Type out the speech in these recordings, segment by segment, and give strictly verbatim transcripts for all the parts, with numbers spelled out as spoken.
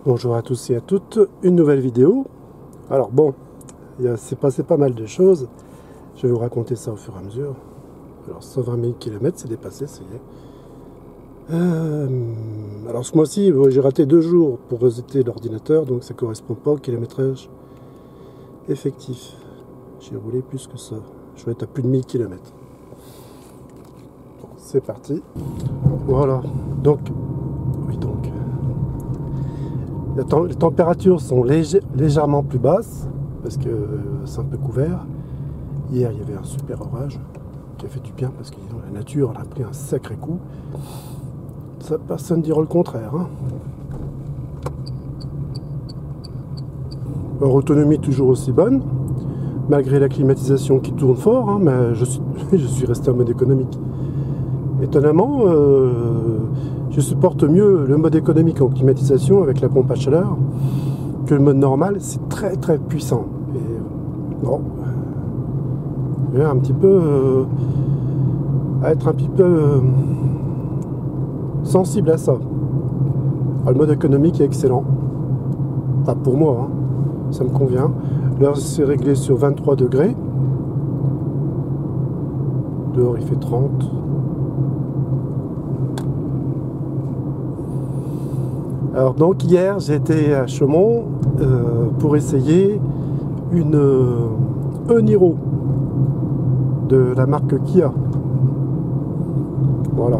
Bonjour à tous et à toutes, une nouvelle vidéo. Alors bon, il s'est passé pas mal de choses. Je vais vous raconter ça au fur et à mesure. Alors cent vingt mille kilomètres, c'est dépassé, ça y est. Euh, alors ce mois-ci, j'ai raté deux jours pour resetter l'ordinateur, donc ça ne correspond pas au kilométrage effectif. J'ai roulé plus que ça. Je vais être à plus de mille kilomètres. Bon, c'est parti. Voilà. Donc, oui donc. Les températures sont légè légèrement plus basses parce que euh, c'est un peu couvert. Hier, il y avait un super orage qui a fait du bien parce que disons, la nature en a pris un sacré coup. Ça, personne ne dira le contraire. Hein. Alors, autonomie toujours aussi bonne, malgré la climatisation qui tourne fort, hein, mais je suis, je suis resté en mode économique. Étonnamment, euh, je supporte mieux le mode économique en climatisation avec la pompe à chaleur que le mode normal. C'est très très puissant. Et bon, je vais un petit peu euh, à être un petit peu euh, sensible à ça. Alors, le mode économique est excellent. Enfin pour moi, hein, ça me convient. Là c'est réglé sur vingt-trois degrés. Dehors il fait trente. Alors donc hier j'étais à Chaumont euh, pour essayer une euh, e-Niro de la marque Kia. Voilà.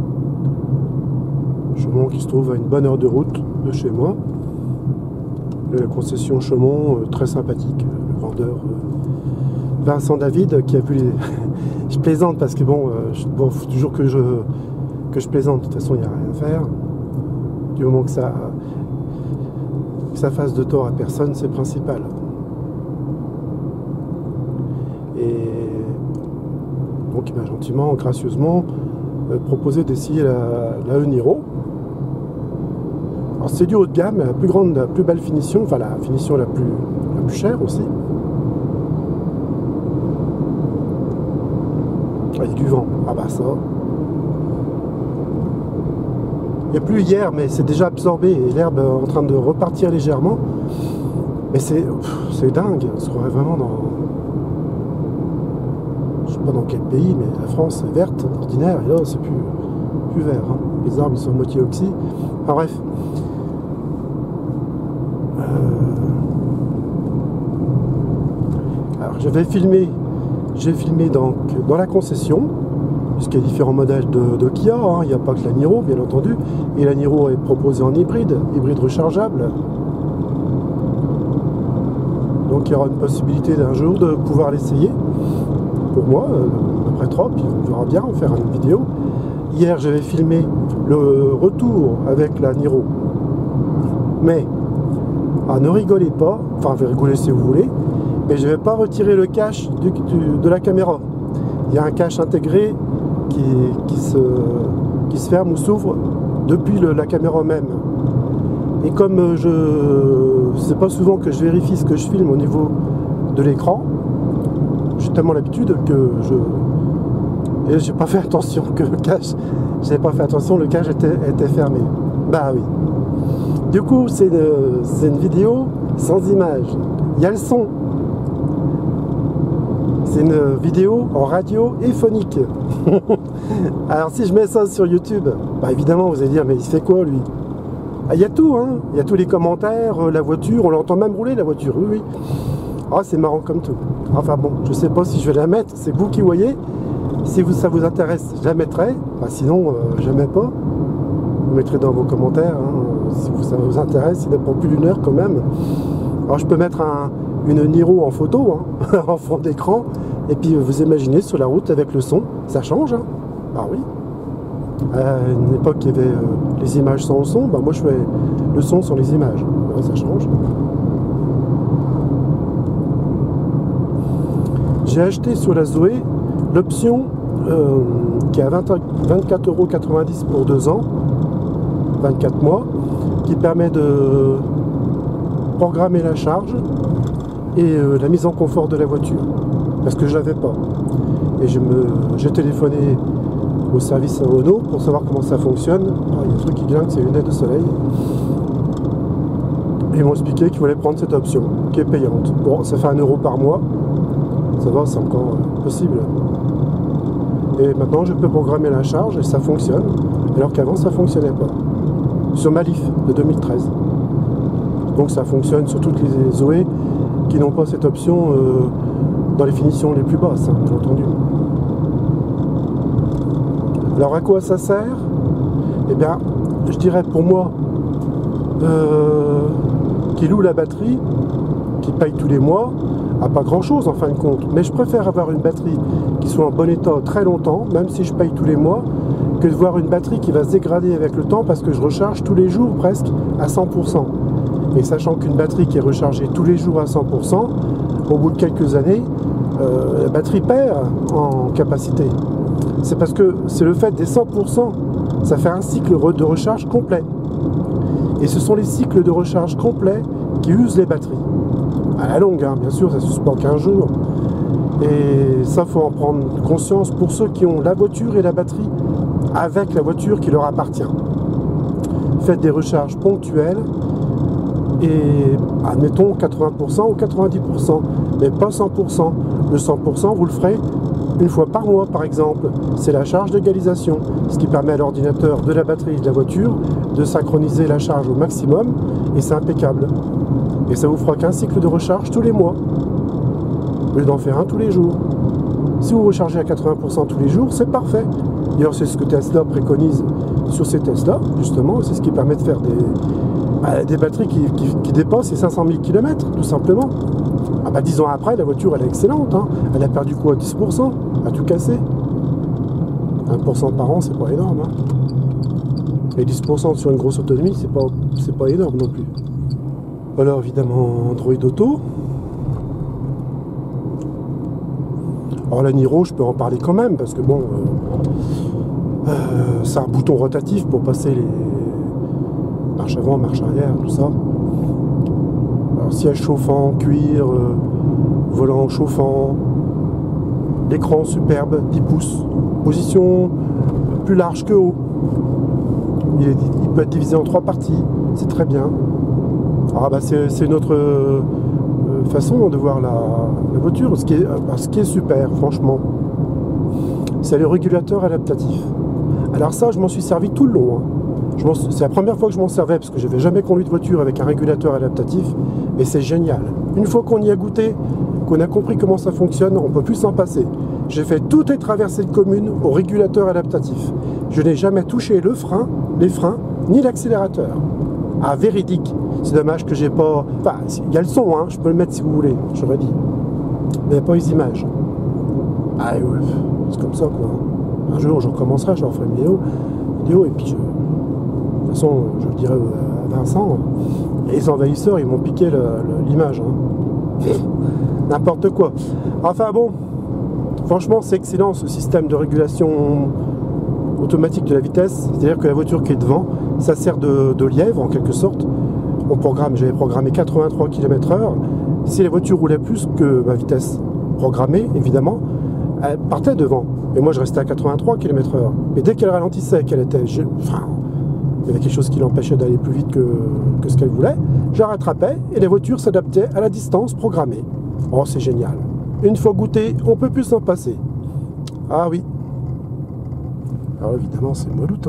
Chaumont qui se trouve à une bonne heure de route de chez moi. La concession Chaumont, euh, très sympathique. Le vendeur euh, Vincent David qui a vu les... je plaisante parce que bon, euh, je... bon faut toujours que je, que je plaisante. De toute façon il n'y a rien à faire. Du moment que ça, que ça fasse de tort à personne, c'est principal. Et donc il m'a gentiment, gracieusement euh, proposé d'essayer la, la e-Niro. Alors c'est du haut de gamme, la plus grande, la plus belle finition, enfin la finition la plus, la plus chère aussi. Ah, il y a du vent, ah bah ça. Il n'y a plus hier, mais c'est déjà absorbé et l'herbe est en train de repartir légèrement. Mais c'est dingue, on se croirait vraiment dans... Je sais pas dans quel pays, mais la France est verte, ordinaire, et là c'est plus, plus vert. Hein. Les arbres ils sont à moitié oxy. Enfin bref. Euh... Alors j'avais filmé, j'ai filmé donc dans la concession. Puisqu'il y a différents modèles de, de Kia, hein. Il n'y a pas que la Niro, bien entendu. Et la Niro est proposée en hybride, hybride rechargeable. Donc il y aura une possibilité d'un jour de pouvoir l'essayer. Pour moi, euh, après trop, puis on verra bien, on va faire une vidéo. Hier, j'avais filmé le retour avec la Niro. Mais, ah, ne rigolez pas, enfin, vous rigolez si vous voulez, mais je ne vais pas retirer le cache du, du, de la caméra. Il y a un cache intégré Qui, qui, se, qui se ferme ou s'ouvre depuis le, la caméra même. Et comme je c'est pas souvent que je vérifie ce que je filme au niveau de l'écran, j'ai tellement l'habitude que je et j'ai pas fait attention que le cache j'ai pas fait attention le cache était, était fermé. Bah oui. Du coup c'est une, c'est une vidéo sans image. Il y a le son. C'est une vidéo en radio et phonique. Alors si je mets ça sur YouTube, bah évidemment vous allez dire mais il fait quoi lui? Ah, il y a tout, hein. Il y a tous les commentaires, euh, la voiture, on l'entend même rouler la voiture, oui oui. Ah c'est marrant comme tout. Enfin bon, je sais pas si je vais la mettre, c'est vous qui voyez. Si vous, ça vous intéresse, je la mettrai. Bah, sinon, euh, je la mets pas. Vous mettrez dans vos commentaires, hein, si vous, ça vous intéresse, il n'est pas plus d'une heure quand même. Alors je peux mettre un, une Niro en photo, hein, en fond d'écran, et puis vous imaginez sur la route avec le son, ça change. Hein. Ah oui. À une époque, il y avait euh, les images sans le son, bah, moi je fais le son sans les images, ouais, ça change. J'ai acheté sur la Zoé l'option euh, qui est à vingt-quatre euros quatre-vingt-dix pour deux ans, vingt-quatre mois, qui permet de programmer la charge et euh, la mise en confort de la voiture, parce que je l'avais pas. Et je me, j'ai téléphoné au service Renault pour savoir comment ça fonctionne. Ah, il y a un truc qui glingue, c'est une lunettes de soleil. Et ils m'ont expliqué qu'ils voulaient prendre cette option, qui est payante. Bon, ça fait un euro par mois. Ça va, c'est encore euh, possible. Et maintenant, je peux programmer la charge et ça fonctionne, alors qu'avant, ça ne fonctionnait pas. Sur ma Leaf de deux mille treize. Donc ça fonctionne sur toutes les Zoé qui n'ont pas cette option euh, dans les finitions les plus basses, hein, bien entendu. Alors à quoi ça sert? Eh bien, je dirais pour moi, euh, qui loue la batterie, qui paye tous les mois, à pas grand chose en fin de compte. Mais je préfère avoir une batterie qui soit en bon état très longtemps, même si je paye tous les mois, que de voir une batterie qui va se dégrader avec le temps parce que je recharge tous les jours presque à cent pour cent. Et sachant qu'une batterie qui est rechargée tous les jours à cent pour cent, au bout de quelques années, euh, la batterie perd en capacité. C'est parce que c'est le fait des cent pour cent, ça fait un cycle de recharge complet. Et ce sont les cycles de recharge complets qui usent les batteries. À la longue, hein, bien sûr, ça ne suffit pas quinze jours. Et ça, il faut en prendre conscience pour ceux qui ont la voiture et la batterie avec la voiture qui leur appartient. Faites des recharges ponctuelles et admettons quatre-vingts pour cent ou quatre-vingt-dix pour cent, mais pas cent pour cent. Le cent pour cent, vous le ferez une fois par mois, par exemple. C'est la charge d'égalisation, ce qui permet à l'ordinateur de la batterie de la voiture de synchroniser la charge au maximum, et c'est impeccable. Et ça vous fera qu'un cycle de recharge tous les mois, au lieu d'en faire un tous les jours. Si vous rechargez à quatre-vingts pour cent tous les jours, c'est parfait. D'ailleurs, c'est ce que Tesla préconise sur ces Tesla, justement. C'est ce qui permet de faire des, bah, des batteries qui, qui, qui dépassent les cinq cent mille kilomètres, tout simplement. Ah bah, dix ans après, la voiture, elle est excellente. Hein. Elle a perdu quoi? dix pour cent? A tout cassé. un pour cent par an, c'est pas énorme. Hein. Et dix pour cent sur une grosse autonomie, c'est pas, c'est pas énorme non plus. Alors, évidemment, Android Auto. Alors la Niro, je peux en parler quand même, parce que bon, euh, euh, c'est un bouton rotatif pour passer les marche avant, marche arrière, tout ça. Alors, siège chauffant, cuir, euh, volant chauffant, l'écran superbe, dix pouces, position plus large que haut. Il, est, il peut être divisé en trois parties, c'est très bien. Alors bah, c'est une autre euh, façon de voir la, la voiture, ce qui, est, ce qui est super, franchement. C'est le régulateur adaptatif. Alors ça, je m'en suis servi tout le long. Hein. C'est la première fois que je m'en servais, parce que je n'avais jamais conduit de voiture avec un régulateur adaptatif, et c'est génial. Une fois qu'on y a goûté, qu'on a compris comment ça fonctionne, on ne peut plus s'en passer. J'ai fait toutes les traversées de commune au régulateur adaptatif. Je n'ai jamais touché le frein, les freins, ni l'accélérateur. Ah, véridique. C'est dommage que j'ai pas... Enfin, il y a le son, hein, je peux le mettre si vous voulez, j'aurais dit. Mais il n'y a pas les images. Ah ouais, c'est comme ça, quoi. Un jour, je recommencerai, je referai une vidéo, vidéo et puis je... De toute façon, je le dirai à Vincent. Et les envahisseurs, ils m'ont piqué l'image. Hein. N'importe quoi. Enfin bon, franchement, c'est excellent, ce système de régulation automatique de la vitesse. C'est-à-dire que la voiture qui est devant, ça sert de, de lièvre, en quelque sorte. On programme, j'avais programmé quatre-vingt-trois kilomètres heure. Si la voiture roulait plus que ma vitesse programmée, évidemment, elle partait devant. Et moi, je restais à quatre-vingt-trois kilomètres heure. Mais dès qu'elle ralentissait, qu'elle était... Je, enfin, il y avait quelque chose qui l'empêchait d'aller plus vite que, que ce qu'elle voulait, je la rattrapais et la voiture s'adaptait à la distance programmée. Oh, c'est génial. Une fois goûté, on peut plus s'en passer. Ah oui. Alors évidemment, c'est le mois d'août. Hein.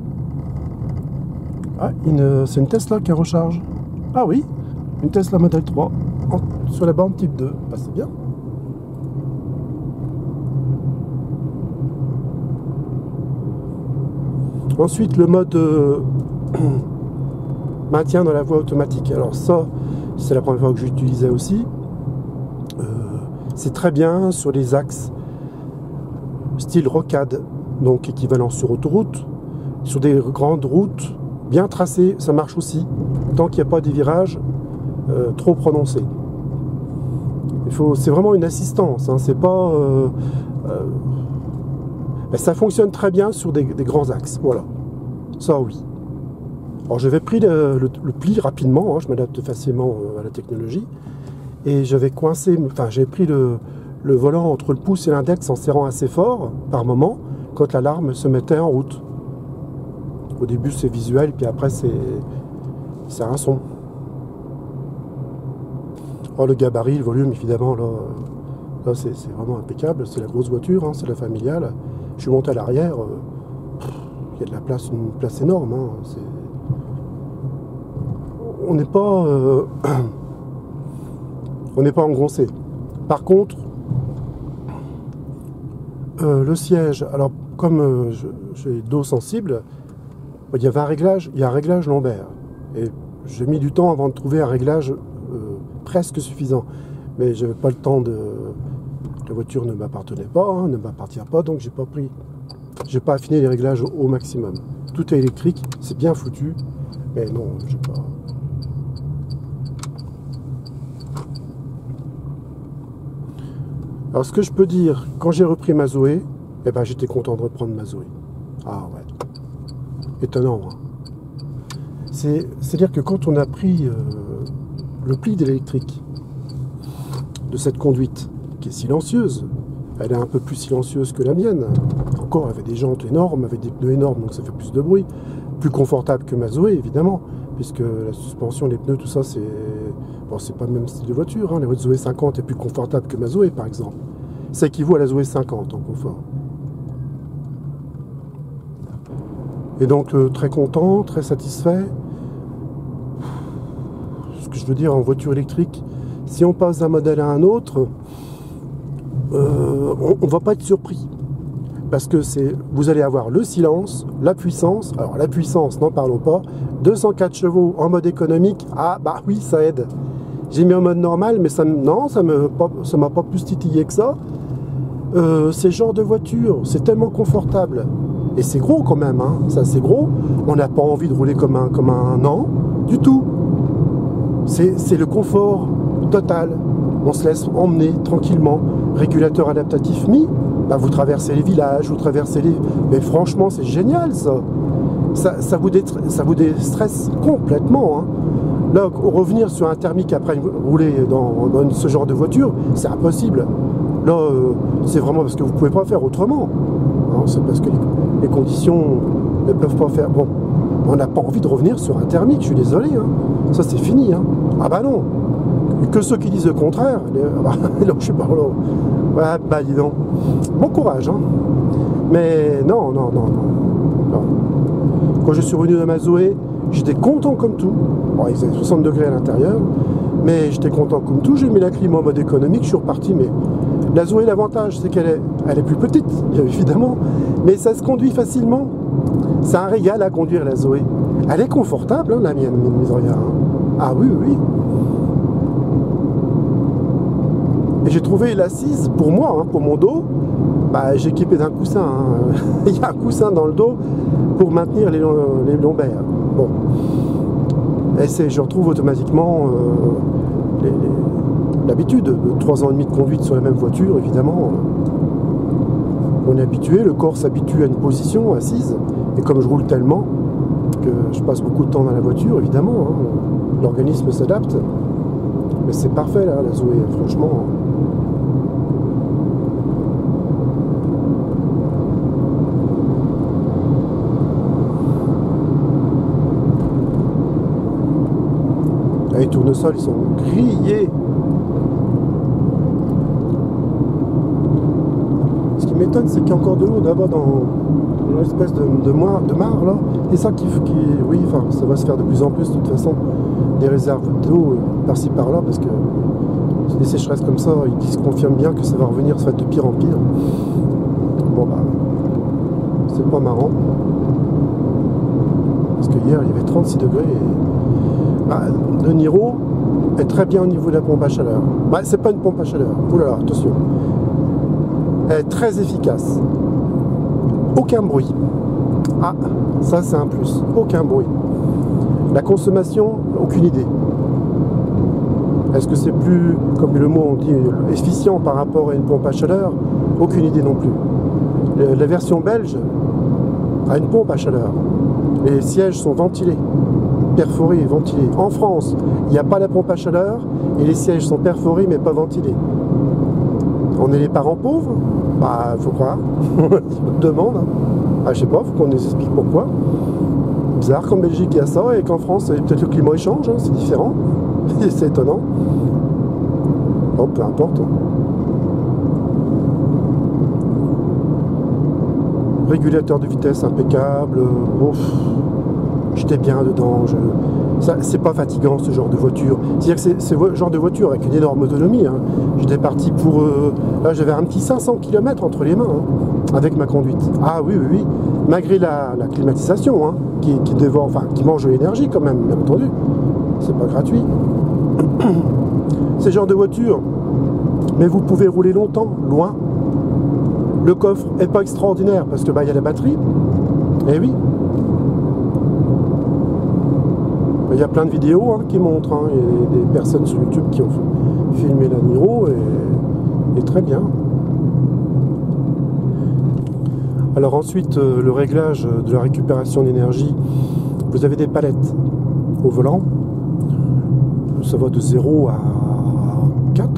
Ah, c'est une Tesla qui recharge. Ah oui, une Tesla Model trois en, sur la borne type deux. Bah, c'est bien. Ensuite, le mode euh, maintien dans la voie automatique. Alors ça, c'est la première fois que j'utilisais aussi. Euh, c'est très bien sur les axes style rocade, donc équivalent sur autoroute. Sur des grandes routes bien tracées, ça marche aussi, tant qu'il n'y a pas des virages euh, trop prononcés. C'est vraiment une assistance, hein, c'est pas... Euh, euh, ben, ça fonctionne très bien sur des, des grands axes, voilà. Ça oui. Alors j'avais pris le, le, le pli rapidement, hein, je m'adapte facilement à la technologie, et j'avais coincé, enfin j'ai pris le, le volant entre le pouce et l'index en serrant assez fort par moment, quand l'alarme se mettait en route. Au début c'est visuel, puis après c'est un son. Oh, le gabarit, le volume, évidemment, là, là c'est vraiment impeccable. C'est la grosse voiture, hein, c'est la familiale. Je suis monté à l'arrière. Euh, il y a de la place, une place énorme. Hein, on n'est pas... Euh, on n'est pas engoncé. Par contre, euh, le siège, alors comme euh, j'ai dos sensible, il y avait un réglage, il y a un réglage lombaire. Et j'ai mis du temps avant de trouver un réglage euh, presque suffisant. Mais j'avais pas le temps de... La voiture ne m'appartenait pas, hein, ne m'appartient pas, donc j'ai pas pris... J'ai pas affiné les réglages au, au maximum. Tout est électrique, c'est bien foutu, mais non, j'ai pas... Alors ce que je peux dire, quand j'ai repris ma Zoé, eh ben, j'étais content de reprendre ma Zoé. Ah ouais. Étonnant. Hein. C'est-à-dire que quand on a pris euh, le pli de l'électrique de cette conduite, qui est silencieuse, elle est un peu plus silencieuse que la mienne. Encore, elle avait des jantes énormes, avait des pneus énormes, donc ça fait plus de bruit. Plus confortable que ma Zoé, évidemment, puisque la suspension, les pneus, tout ça, c'est... Bon, c'est pas le même style de voiture, hein. La Zoé cinquante est plus confortable que ma Zoé, par exemple. Ça équivaut à la Zoé cinquante en confort. Et donc, euh, très content, très satisfait. Ce que je veux dire, en voiture électrique, si on passe d'un modèle à un autre, euh, on ne va pas être surpris. Parce que c'est, vous allez avoir le silence, la puissance. Alors, la puissance, n'en parlons pas. deux cent quatre chevaux en mode économique, ah bah oui, ça aide. J'ai mis en mode normal, mais ça, non, ça ne m'a pas plus titillé que ça. Euh, c'est le genre de voiture, c'est tellement confortable. Et c'est gros quand même, hein. Ça c'est gros. On n'a pas envie de rouler comme un, comme un non, du tout. C'est le confort total. On se laisse emmener tranquillement. Régulateur adaptatif mis, bah, vous traversez les villages, vous traversez les... Mais franchement, c'est génial ça. Ça, ça, vous ça vous déstresse complètement, hein. Là, revenir sur un thermique après rouler dans, dans ce genre de voiture, c'est impossible. Là, euh, c'est vraiment parce que vous ne pouvez pas faire autrement. Hein, c'est parce que les, les conditions ne peuvent pas faire... Bon, on n'a pas envie de revenir sur un thermique, je suis désolé. Hein. Ça, c'est fini. Hein. Ah bah non. Et que ceux qui disent le contraire, les, bah, là, je sais pas, là. Ouais, bah dis donc. Bon courage. Hein. Mais non, non, non, non. non. Quand je suis revenu de ma Zoé, j'étais content comme tout. Bon, il faisait soixante degrés à l'intérieur, mais j'étais content comme tout. J'ai mis la clim en mode économique, je suis reparti. Mais la Zoé, l'avantage, c'est qu'elle est, elle est plus petite, bien évidemment, mais ça se conduit facilement. C'est un régal à conduire la Zoé. Elle est confortable, hein, la mienne, mine de rien. Hein. Ah oui, oui. Et j'ai trouvé l'assise pour moi, hein, pour mon dos. Bah, j'ai équipé d'un coussin. Hein. Il y a un coussin dans le dos pour maintenir les, les lombaires. Bon. Et je retrouve automatiquement euh, l'habitude de trois ans et demi de conduite sur la même voiture, évidemment. On est habitué, le corps s'habitue à une position assise. Et comme je roule tellement que je passe beaucoup de temps dans la voiture, évidemment, hein, l'organisme s'adapte. Mais c'est parfait, là, la Zoé, franchement. Les tournesols, ils sont grillés. Ce qui m'étonne, c'est qu'il y a encore de l'eau là-bas dans l'espèce de, de, mare, de mare, là. Et ça qui, qui... Oui, enfin, ça va se faire de plus en plus, de toute façon. Des réserves d'eau par-ci par-là, parce que les sécheresses comme ça, ils se confirment bien que ça va revenir, ça va être de pire en pire. Bon, bah, c'est pas marrant. Parce que hier, il y avait trente-six degrés. Et... Bah, le Niro est très bien au niveau de la pompe à chaleur. Bah, c'est pas une pompe à chaleur. Ouh là là, attention. Elle est très efficace. Aucun bruit. Ah, ça c'est un plus. Aucun bruit. La consommation, aucune idée. Est-ce que c'est plus, comme le mot on dit, efficient par rapport à une pompe à chaleur? Aucune idée non plus. La version belge a une pompe à chaleur. Les sièges sont ventilés, perforés et ventilés. En France, il n'y a pas la pompe à chaleur et les sièges sont perforés mais pas ventilés. On est les parents pauvres? Bah, faut croire. On demande. Hein. Ah, je sais pas, faut qu'on nous explique pourquoi. Bizarre qu'en Belgique il y a ça et qu'en France peut-être le climat il change, hein, c'est différent. C'est étonnant. Bon, peu importe. Régulateur de vitesse impeccable. Ouf, j'étais bien dedans. Je... C'est pas fatigant ce genre de voiture. C'est-à-dire que c'est ce genre de voiture avec une énorme autonomie. Hein. J'étais parti pour... Euh... Là, j'avais un petit cinq cents kilomètres entre les mains hein, avec ma conduite. Ah oui, oui, oui. Malgré la, la climatisation, hein, qui, qui dévore, enfin, qui mange de l'énergie quand même, bien entendu. C'est pas gratuit. C'est ce genre de voiture. Mais vous pouvez rouler longtemps, loin. Le coffre est pas extraordinaire parce que bah, y a la batterie. Eh oui. Il y a plein de vidéos hein, qui montrent. Hein. Il y a des personnes sur YouTube qui ont filmé la Niro et, et très bien. Alors ensuite, euh, le réglage de la récupération d'énergie. Vous avez des palettes au volant. Ça va de zéro à quatre,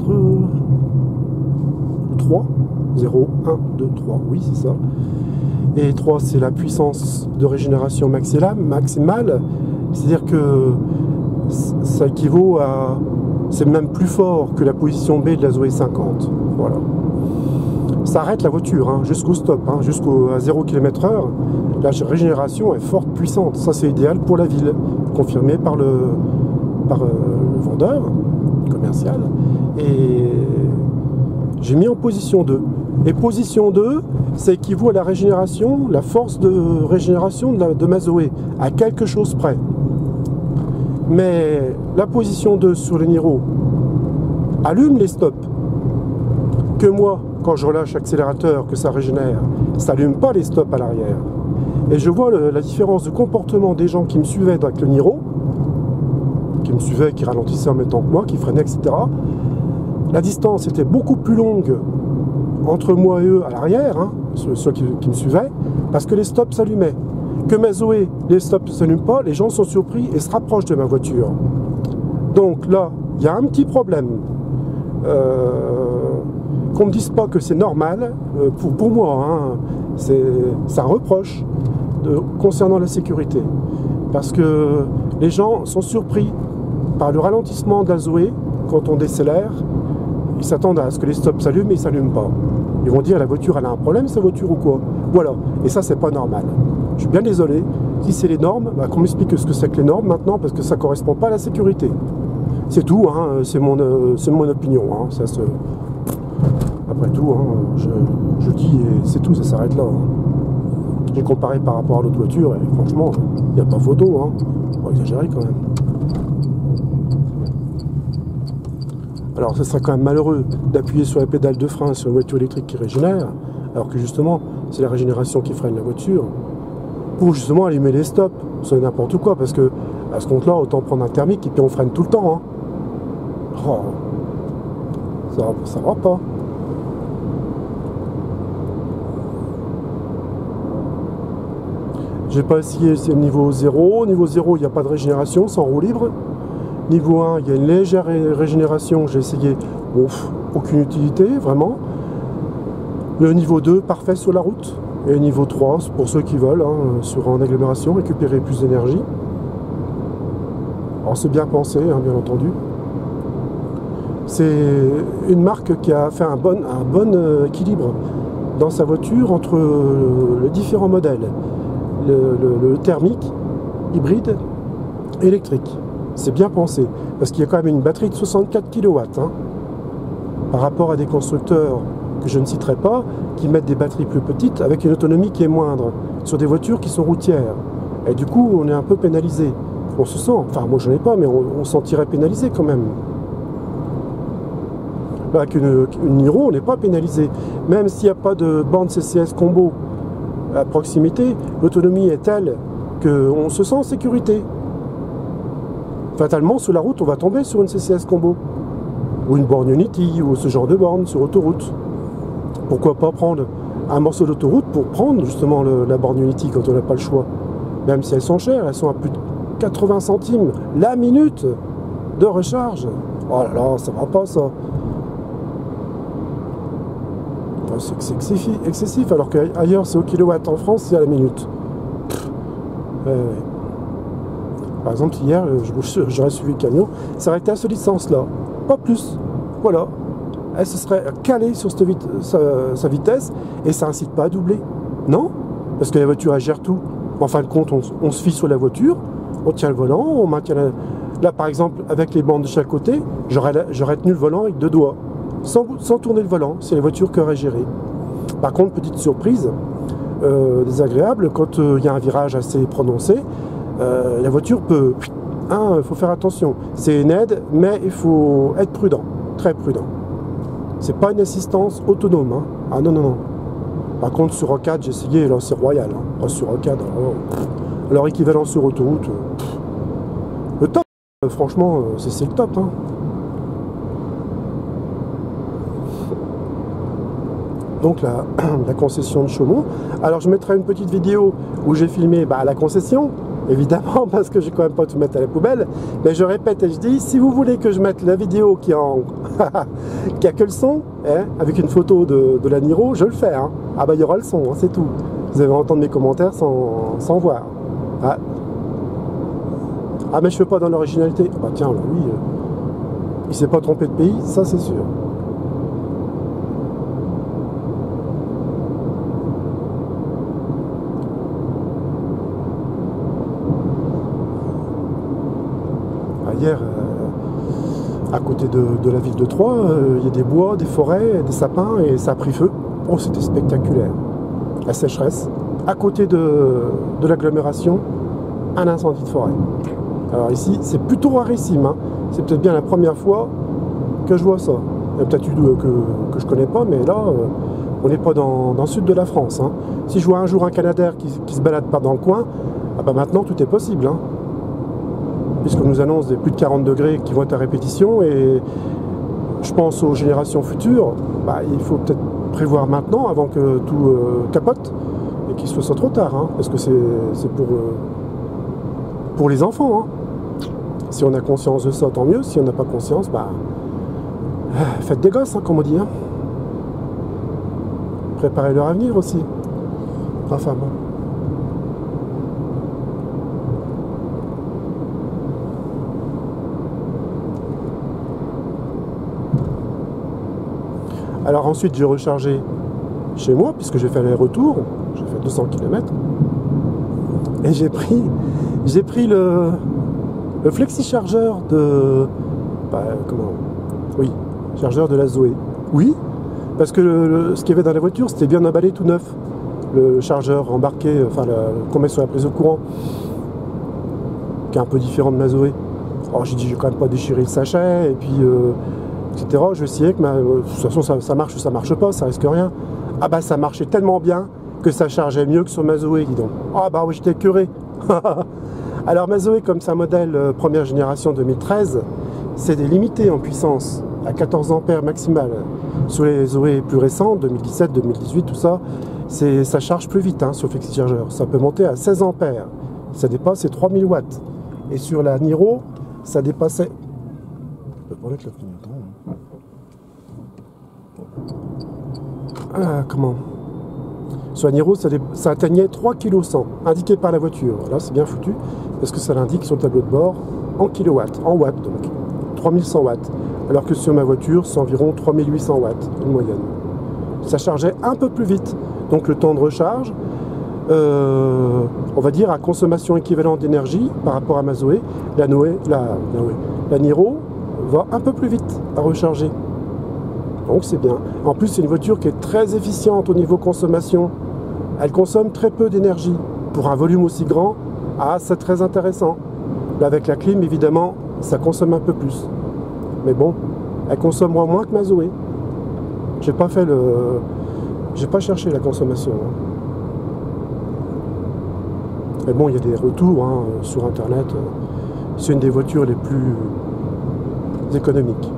trois. zéro, un, deux, trois. Oui, c'est ça. Et trois, c'est la puissance de régénération maximale. C'est-à-dire que ça équivaut à... C'est même plus fort que la position B de la Zoé cinquante. Voilà. Ça arrête la voiture hein, jusqu'au stop, hein, jusqu'à zéro kilomètre heure. La régénération est forte, puissante. Ça, c'est idéal pour la ville, confirmé par le, par, euh, le vendeur commercial. Et j'ai mis en position deux. Et position deux, ça équivaut à la régénération, la force de régénération de, la, de ma Zoé, à quelque chose près. Mais la position deux sur le Niro allume les stops. Que moi, quand je relâche l'accélérateur, que ça régénère, ça n'allume pas les stops à l'arrière. Et je vois le, la différence de comportement des gens qui me suivaient avec le Niro, qui me suivaient, qui ralentissaient en même temps que moi, qui freinaient, et cetera. La distance était beaucoup plus longue entre moi et eux à l'arrière, hein, ceux, ceux qui, qui me suivaient, parce que les stops s'allumaient. Que ma Zoé, les stops ne s'allument pas, les gens sont surpris et se rapprochent de ma voiture. Donc là, il y a un petit problème. Euh, qu'on ne me dise pas que c'est normal, euh, pour, pour moi, hein, c'est un reproche de, concernant la sécurité. Parce que les gens sont surpris par le ralentissement de la Zoé quand on décélère. Ils s'attendent à ce que les stops s'allument et ils ne s'allument pas. Ils vont dire la voiture elle a un problème, sa voiture ou quoi. Voilà, et ça c'est pas normal. Je suis bien désolé, si c'est les normes, bah, qu'on m'explique ce que c'est que les normes maintenant, parce que ça ne correspond pas à la sécurité. C'est tout, hein, c'est mon, euh, c'est mon opinion. Hein, ça se... Après tout, hein, je, je dis et c'est tout, ça s'arrête là. Hein. J'ai comparé par rapport à l'autre voiture et franchement, il n'y a pas photo. Hein. Faut pas exagérer quand même. Alors ce serait quand même malheureux d'appuyer sur la pédale de frein sur une voiture électrique qui régénère, alors que justement, c'est la régénération qui freine la voiture, pour justement allumer les stops. C'est n'importe quoi, parce que à ce compte-là, autant prendre un thermique et puis on freine tout le temps. Hein. Oh, ça, ça va pas. J'ai pas essayé, c'est niveau zéro. Niveau zéro, il n'y a pas de régénération, c'est en roue libre. Niveau un, il y a une légère régénération, j'ai essayé, ouf, aucune utilité, vraiment. Le niveau deux, parfait sur la route. Et niveau trois, pour ceux qui veulent, hein, sur en agglomération, récupérer plus d'énergie. Alors c'est bien pensé, hein, bien entendu. C'est une marque qui a fait un bon, un bon équilibre dans sa voiture entre les différents modèles. Le, le, le thermique, hybride, électrique. C'est bien pensé, parce qu'il y a quand même une batterie de soixante-quatre kilowatts, hein, par rapport à des constructeurs que je ne citerai pas, qui mettent des batteries plus petites avec une autonomie qui est moindre, sur des voitures qui sont routières. Et du coup, on est un peu pénalisé. On se sent, enfin moi je n'en ai pas, mais on, on s'en tirait pénalisé quand même. Avec une, une Niro, on n'est pas pénalisé. Même s'il n'y a pas de bande C C S combo à proximité, l'autonomie est telle qu'on se sent en sécurité. Fatalement, sur la route, on va tomber sur une C C S combo. Ou une borne Unity, ou ce genre de borne sur autoroute. Pourquoi pas prendre un morceau d'autoroute pour prendre justement le, la borne Unity quand on n'a pas le choix. Même si elles sont chères, elles sont à plus de quatre-vingts centimes la minute de recharge. Oh là là, ça va pas ça. C'est excessif, excessif, alors qu'ailleurs c'est au kilowatt, en France c'est à la minute. Ouais, ouais. Par exemple, hier, j'aurais suivi le camion, ça arrêtait à ce licence là, pas plus. Voilà, elle se serait calée sur cette vit sa, sa vitesse et ça incite pas à doubler. Non, parce que la voiture elle gère tout. En fin de compte, on, on se fie sur la voiture, on tient le volant, on maintient la... Là par exemple, avec les bandes de chaque côté, j'aurais tenu le volant avec deux doigts, sans, sans tourner le volant, c'est la voiture qui aurait géré. Par contre, petite surprise, euh, désagréable, quand il euh, y a un virage assez prononcé, euh, la voiture peut... Il hein, faut faire attention, c'est une aide, mais il faut être prudent, très prudent. C'est pas une assistance autonome, hein. Ah non, non, non. Par contre, sur rocade, j'ai essayé, là c'est royal. Hein. Pas sur rocade, alors, alors équivalent sur autoroute, pff. Le top, euh, franchement, euh, c'est le top. Hein. Donc la, la concession de Chaumont. Alors je mettrai une petite vidéo où j'ai filmé bah, la concession, évidemment, parce que je vais quand même pas tout mettre à la poubelle. Mais je répète et je dis, si vous voulez que je mette la vidéo qui, en... qui a que le son, hein, avec une photo de, de la Niro, je le fais. Hein. Ah bah il y aura le son, hein, c'est tout. Vous allez entendre mes commentaires sans, sans voir. Ah. ah mais je fais pas dans l'originalité. Ah bah tiens, là, oui, euh, il s'est pas trompé de pays, ça c'est sûr. Hier, euh, à côté de, de la ville de Troyes, euh, il y a des bois, des forêts, des sapins, et ça a pris feu. Oh, c'était spectaculaire. La sécheresse. À côté de, de l'agglomération, un incendie de forêt. Alors ici, c'est plutôt rarissime. Hein. C'est peut-être bien la première fois que je vois ça. Il y a peut-être eu que, que je connais pas, mais là, euh, on n'est pas dans, dans le sud de la France. Hein. Si je vois un jour un Canadair qui, qui se balade pas dans le coin, ah bah maintenant tout est possible. Hein. Puisqu'on nous annonce des plus de quarante degrés qui vont être à répétition, et je pense aux générations futures, bah, il faut peut-être prévoir maintenant avant que tout euh, capote et qu'il soit trop tard, hein, parce que c'est pour, euh, pour les enfants. Hein. Si on a conscience de ça, tant mieux. Si on n'a pas conscience, bah, faites des gosses, hein, comme on dit. Hein. Préparez leur avenir aussi. Enfin bon. Alors ensuite j'ai rechargé chez moi, puisque j'ai fait aller-retour, j'ai fait deux cents kilomètres, et j'ai pris, j'ai pris le, le flexi-chargeur de... Bah, comment Oui, chargeur de la Zoé. Oui, parce que le, le, ce qu'il y avait dans la voiture, c'était bien emballé tout neuf. Le chargeur embarqué, enfin qu'on met sur la prise de courant, qui est un peu différent de ma Zoé. Alors j'ai dit, je vais quand même pas déchirer le sachet, et puis... Euh, et cetera. Je vais essayer que ma... de toute façon ça, ça marche ou ça marche pas, ça risque rien. Ah bah ça marchait tellement bien que ça chargeait mieux que sur ma Zoé, dis donc. Ah bah oui, j'étais curé. Alors ma Zoé, comme c'est un modèle euh, première génération deux mille treize, c'est limité en puissance à quatorze ampères maximal. Sur les Zoé plus récentes, deux mille dix-sept, deux mille dix-huit, tout ça, ça charge plus vite hein, sur le flexi-chargeur. Ça peut monter à seize ampères. Ça dépasse les trois mille watts. Et sur la Niro, ça dépassait... Je peux pas mettre le clignotant. Ah, comment Sur la Niro, ça, ça atteignait trois virgule cent kilos, indiqué par la voiture. Là, c'est bien foutu, parce que ça l'indique sur le tableau de bord en kilowatts, en watts donc, trois mille cent watts. Alors que sur ma voiture, c'est environ trois mille huit cents watts, une moyenne. Ça chargeait un peu plus vite, donc le temps de recharge, euh, on va dire à consommation équivalente d'énergie par rapport à ma Zoé, la, Noé, la, la, la Niro va un peu plus vite à recharger. Donc c'est bien. En plus, c'est une voiture qui est très efficiente au niveau consommation. Elle consomme très peu d'énergie. Pour un volume aussi grand, ah, c'est très intéressant. Là, avec la clim, évidemment, ça consomme un peu plus. Mais bon, elle consomme moins que ma Zoé. J'ai pas fait le... J'ai pas cherché la consommation. Mais bon, il y a des retours hein, sur Internet. C'est une des voitures les plus économiques.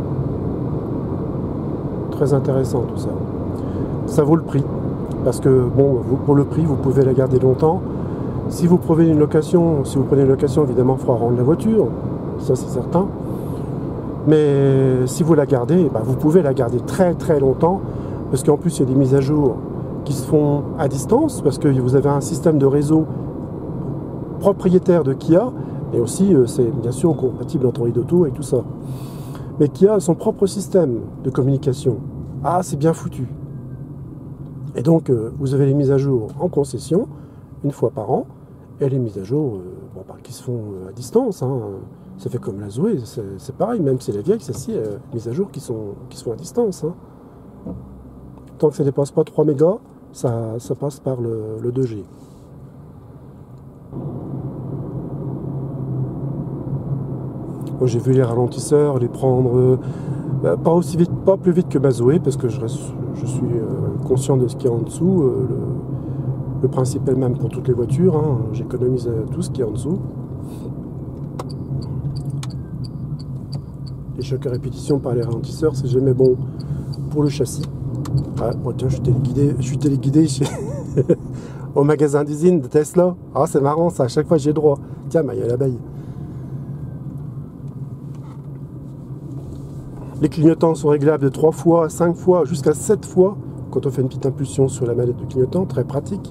Très intéressant tout ça. Ça vaut le prix. Parce que, bon, vous, pour le prix, vous pouvez la garder longtemps. Si vous prenez une location, si vous prenez une location, évidemment, il faudra rendre la voiture. Ça, c'est certain. Mais si vous la gardez, bah, vous pouvez la garder très très longtemps. Parce qu'en plus, il y a des mises à jour qui se font à distance. Parce que vous avez un système de réseau propriétaire de Kia. Et aussi, c'est bien sûr compatible Android Auto et tout ça. mais qui a son propre système de communication. Ah, c'est bien foutu. Et donc, euh, vous avez les mises à jour en concession, une fois par an, et les mises à jour euh, bon, bah, qui se font euh, à distance. Hein. Ça fait comme la Zoé, c'est pareil, même si c'est la vieille, c'est si euh, mises à jour qui sont, qui sont à distance. Hein. Tant que ça ne dépasse pas trois mégas, ça, ça passe par le, le deux G. Moi, j'ai vu les ralentisseurs, les prendre euh, bah, pas aussi vite, pas plus vite que ma Zoé, parce que je, reste, je suis euh, conscient de ce qu'il y a en dessous. Euh, le, le principe est le même pour toutes les voitures. Hein. J'économise tout ce qu'il y a en dessous. Les chocs à répétition par les ralentisseurs, c'est jamais bon pour le châssis. Ah, bon, tiens, je suis téléguidé, je suis téléguidé chez au magasin d'usine de Tesla. Ah, c'est marrant ça, à chaque fois j'ai droit. Tiens, bah, il y a l'abeille. Les clignotants sont réglables de trois fois, cinq fois, jusqu'à sept fois quand on fait une petite impulsion sur la manette de clignotant, très pratique.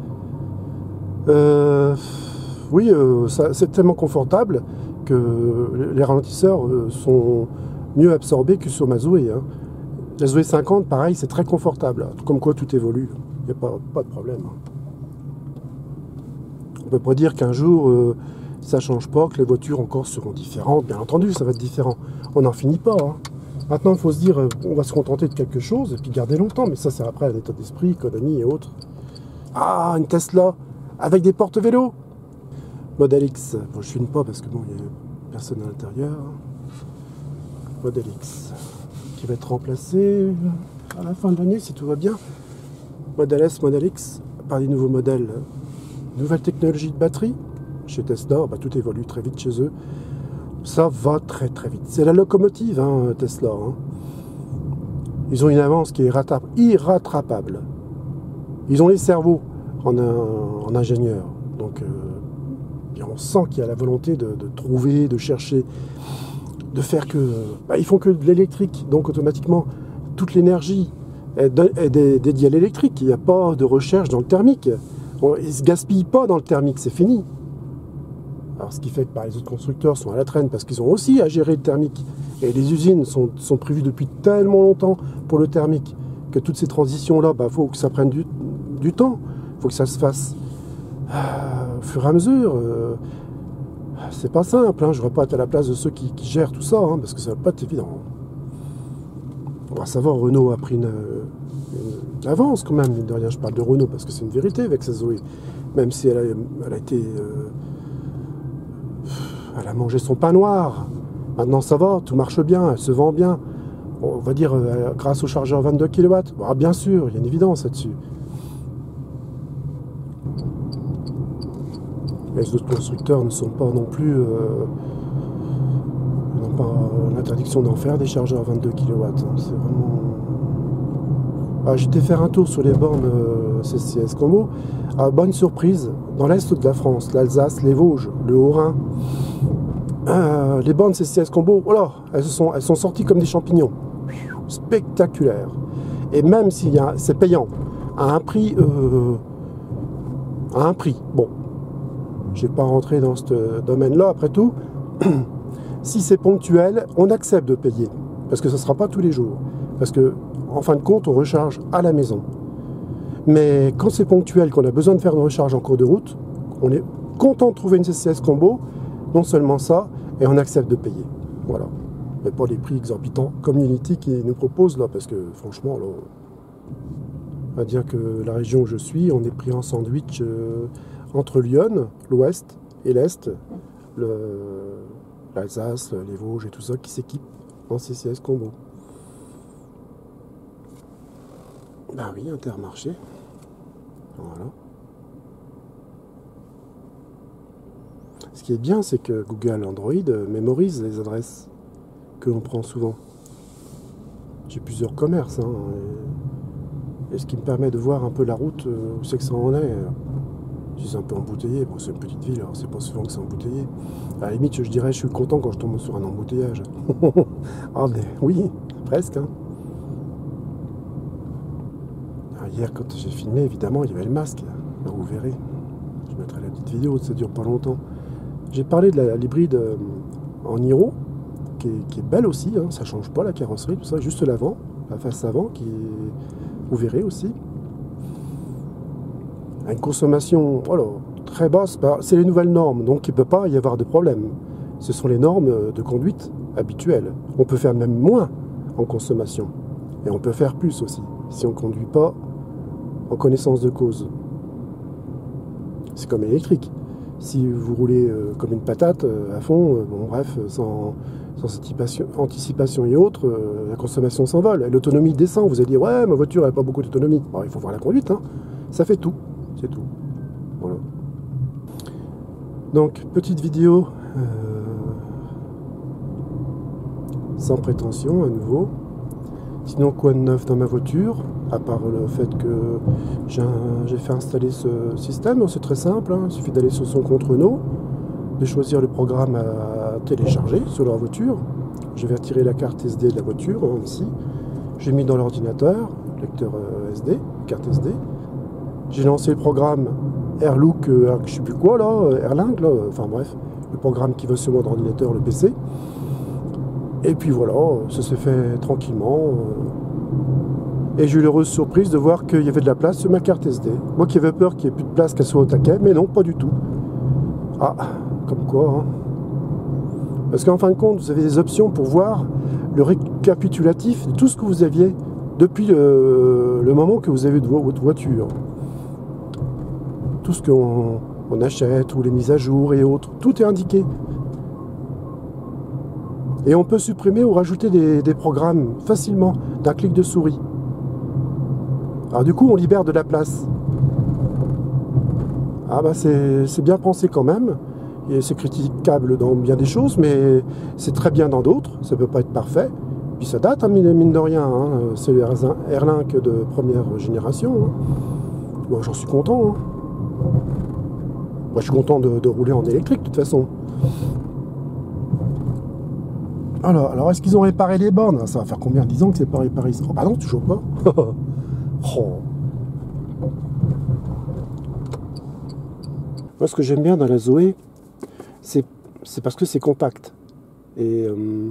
Euh, oui, euh, c'est tellement confortable que les ralentisseurs euh, sont mieux absorbés que sur ma Zoé. Hein. La Zoé cinquante, pareil, c'est très confortable. Comme quoi tout évolue, il n'y a pas, pas de problème. On ne peut pas dire qu'un jour, euh, ça ne change pas, que les voitures encore seront différentes. Bien entendu, ça va être différent. On n'en finit pas. Hein. Maintenant, il faut se dire, euh, on va se contenter de quelque chose et puis garder longtemps. Mais ça, c'est après un état d'esprit, économie et autres. Ah, une Tesla avec des portes vélo. Model X. Bon, je filme pas parce que bon, il n'y a personne à l'intérieur. Model X. Qui va être remplacé à la fin de l'année si tout va bien. Model S, Model X, par des nouveaux modèles. Nouvelle technologie de batterie. Chez Tesla, bah, tout évolue très vite chez eux. Ça va très très vite. C'est la locomotive, hein, Tesla. Hein. Ils ont une avance qui est irrattrapable. Ils ont les cerveaux en, en ingénieurs. Donc, euh, on sent qu'il y a la volonté de, de trouver, de chercher, de faire que... Bah, ils font que de l'électrique. Donc, automatiquement, toute l'énergie est, est dédiée à l'électrique. Il n'y a pas de recherche dans le thermique. On, ils ne se gaspillent pas dans le thermique, c'est fini. Alors, ce qui fait que bah, les autres constructeurs sont à la traîne parce qu'ils ont aussi à gérer le thermique. Et les usines sont, sont prévues depuis tellement longtemps pour le thermique que toutes ces transitions-là, bah, faut que ça prenne du, du temps. Il faut que ça se fasse euh, au fur et à mesure. Euh, c'est pas simple. Hein. Je ne vais pas être à la place de ceux qui, qui gèrent tout ça, hein, parce que ça ne va pas être évident. On va savoir, Renault a pris une, une avance quand même. De rien, je parle de Renault parce que c'est une vérité avec sa Zoé. Même si elle a, elle a été... Euh, Elle a mangé son pain noir. Maintenant, ça va, tout marche bien, elle se vend bien. On va dire euh, grâce au chargeur vingt-deux kilowatts. Bon, bien sûr, il y a une évidence là-dessus. Les autres constructeurs ne sont pas non plus... Euh, n'ont pas l'interdiction d'en faire des chargeurs vingt-deux kilowatts. Hein. C'est vraiment... Ah, j'étais faire un tour sur les bornes euh, C C S Combo. Ah, bonne surprise, dans l'est de la France, l'Alsace, les Vosges, le Haut-Rhin, euh, les bornes C C S Combo, oh là, elles, sont, elles sont sorties comme des champignons. Spectaculaire. Et même si c'est payant, à un prix... Euh, à un prix, bon, je ne vais pas rentrer dans ce domaine-là, après tout. Si c'est ponctuel, on accepte de payer, parce que ce ne sera pas tous les jours. Parce que, en fin de compte, on recharge à la maison. Mais quand c'est ponctuel, qu'on a besoin de faire une recharge en cours de route, on est content de trouver une C C S Combo, non seulement ça, et on accepte de payer. Voilà. Mais pas les prix exorbitants comme Unity qui nous propose là, parce que franchement, là, on va dire que la région où je suis, on est pris en sandwich euh, entre Lyon, l'ouest, et l'est, l'Alsace, les Vosges et tout ça, qui s'équipent en C C S Combo. Ben oui, Intermarché. Voilà. Ce qui est bien, c'est que Google Android mémorise les adresses que l'on prend souvent. J'ai plusieurs commerces, hein, et, et ce qui me permet de voir un peu la route, où c'est que ça en est. Si c'est un peu embouteillé, bon, c'est une petite ville, alors c'est pas souvent que c'est embouteillé. À la limite, je dirais, je suis content quand je tombe sur un embouteillage. Ah, mais oui, presque, hein. Hier, quand j'ai filmé, évidemment, il y avait le masque. Alors, vous verrez. Je mettrai la petite vidéo, ça dure pas longtemps. J'ai parlé de l'hybride en Niro, qui est, qui est belle aussi, hein, ça change pas la carrosserie, tout ça, juste l'avant, la face avant qui est, vous verrez aussi. Une consommation oh là, très basse, bah, c'est les nouvelles normes, donc il ne peut pas y avoir de problème. Ce sont les normes de conduite habituelles. On peut faire même moins en consommation, et on peut faire plus aussi, si on ne conduit pas en connaissance de cause. C'est comme l'électrique. Si vous roulez euh, comme une patate euh, à fond, euh, bon bref, sans, sans anticipation, anticipation et autres, euh, la consommation s'envole. L'autonomie descend. Vous allez dire, ouais, ma voiture n'a pas beaucoup d'autonomie. Bon, il faut voir la conduite, hein. Ça fait tout. C'est tout. Voilà. Donc, petite vidéo euh, sans prétention à nouveau. Sinon, quoi de neuf dans ma voiture, à part le fait que j'ai fait installer ce système. C'est très simple, hein. Il suffit d'aller sur son compte Renault, de choisir le programme à télécharger sur leur voiture. Je vais retirer la carte S D de la voiture, hein, ici. J'ai mis dans l'ordinateur, lecteur euh, S D, carte S D. J'ai lancé le programme Airlook, euh, je sais plus quoi là, Airlink, là, enfin bref, le programme qui va sur mon ordinateur, le P C. Et puis voilà, ça s'est fait tranquillement. Et j'ai eu l'heureuse surprise de voir qu'il y avait de la place sur ma carte S D. Moi qui avais peur qu'il n'y ait plus de place, qu'elle soit au taquet, mais non, pas du tout. Ah, comme quoi, hein. Parce qu'en fin de compte, vous avez des options pour voir le récapitulatif de tout ce que vous aviez depuis le, le moment que vous avez de votre voiture. Tout ce qu'on on achète, ou les mises à jour et autres, tout est indiqué. Et on peut supprimer ou rajouter des, des programmes facilement d'un clic de souris. Alors du coup, on libère de la place. Ah bah c'est bien pensé quand même. Et c'est critiquable dans bien des choses, mais c'est très bien dans d'autres. Ça peut pas être parfait. Puis ça date, hein, mine de rien. Hein. C'est le Airlink de première génération. Hein. Moi, j'en suis content. Hein. Moi, je suis content de, de rouler en électrique, de toute façon. Alors, alors est-ce qu'ils ont réparé les bornes? Ça va faire combien? dix ans que c'est pas réparé? Oh bah non, toujours pas. Oh. Moi, ce que j'aime bien dans la Zoé, c'est parce que c'est compact. Et euh,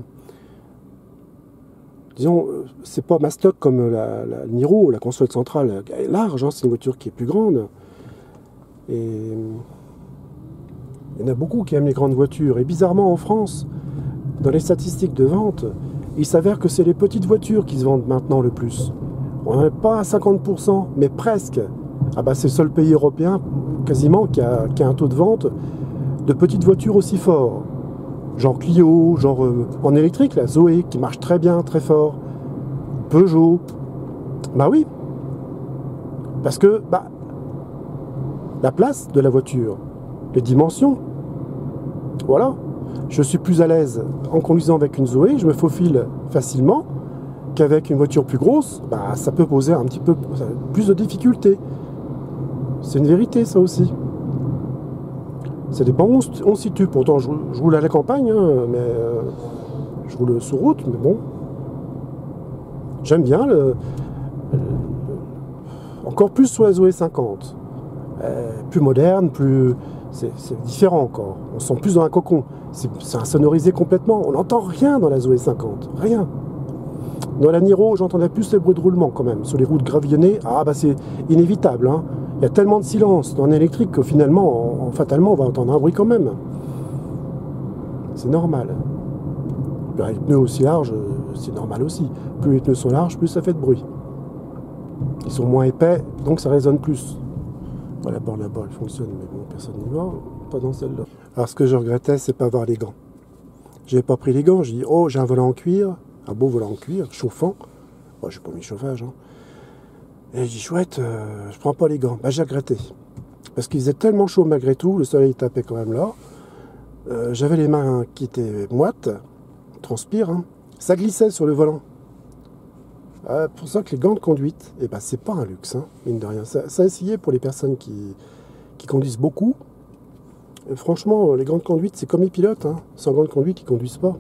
disons, c'est pas mastoc comme la, la Niro, la console centrale. Elle est large, hein, c'est une voiture qui est plus grande. Et il y en a beaucoup qui aiment les grandes voitures. Et bizarrement, en France, dans les statistiques de vente, il s'avère que c'est les petites voitures qui se vendent maintenant le plus. On n'est pas à cinquante pour cent, mais presque. Ah bah c'est le seul pays européen, quasiment, qui a, qui a un taux de vente de petites voitures aussi fort. Genre Clio, genre euh, en électrique, la Zoé, qui marche très bien, très fort. Peugeot. Bah oui. Parce que, bah, la place de la voiture, les dimensions, voilà. Je suis plus à l'aise en conduisant avec une Zoé, je me faufile facilement, qu'avec une voiture plus grosse, bah, ça peut poser un petit peu plus de difficultés. C'est une vérité, ça aussi. Ça dépend où on se situe. Pourtant, je, je roule à la campagne, hein, mais euh, je roule sur route, mais bon. J'aime bien le, le, encore plus sur la Zoé cinquante. Euh, plus moderne, plus... C'est différent encore. On se sent plus dans un cocon. C'est insonorisé complètement. On n'entend rien dans la Zoé cinquante. Rien. Dans la Niro, j'entendais plus les bruits de roulement quand même. Sur les routes gravillonnées, ah bah c'est inévitable. Hein. Il y a tellement de silence dans l'électrique que finalement, on, fatalement, on va entendre un bruit quand même. C'est normal. Puis avec les pneus aussi larges, c'est normal aussi. Plus les pneus sont larges, plus ça fait de bruit. Ils sont moins épais, donc ça résonne plus. Voilà, la borne là-bas, elle fonctionne, mais bon, personne n'y va, pas dans celle-là. Alors, ce que je regrettais, c'est pas avoir les gants. J'avais pas pris les gants, j'ai dit, oh, j'ai un volant en cuir, un beau volant en cuir, chauffant. Bon, j'ai pas mis chauffage, hein. Et j'ai dit, chouette, euh, je prends pas les gants. Bah, j'ai regretté. Parce qu'il faisait tellement chaud malgré tout, le soleil tapait quand même là. Euh, J'avais les mains qui étaient moites, transpire, hein. Ça glissait sur le volant. Euh, pour ça que les gants de conduite, eh ben, c'est pas un luxe, hein, mine de rien. Ça, ça a essayé pour les personnes qui, qui conduisent beaucoup. Et franchement, les gants de conduite, c'est comme les pilotes. Hein. Sans gants de conduite, ils conduisent pas.